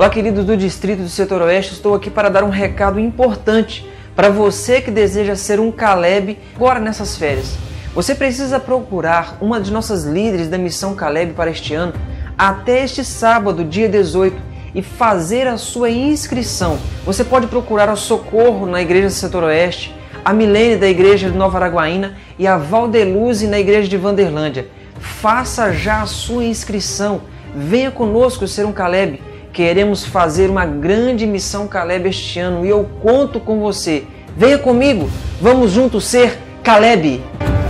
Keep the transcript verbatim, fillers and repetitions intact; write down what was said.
Olá, queridos do Distrito do Setor Oeste, estou aqui para dar um recado importante para você que deseja ser um Caleb agora nessas férias. Você precisa procurar uma de nossas líderes da Missão Caleb para este ano até este sábado, dia dezoito, e fazer a sua inscrição. Você pode procurar a Socorro na Igreja do Setor Oeste, a Milene da Igreja de Nova Araguaína e a Valdeluz na Igreja de Vanderlândia. Faça já a sua inscrição. Venha conosco ser um Caleb. Queremos fazer uma grande missão Caleb este ano e eu conto com você. Venha comigo, vamos juntos ser Caleb!